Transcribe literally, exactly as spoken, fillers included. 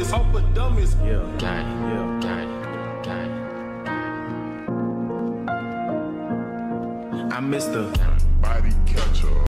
dummies. Off for dummies. Yeah, gang, yeah, gang, gang. I miss the body catcher.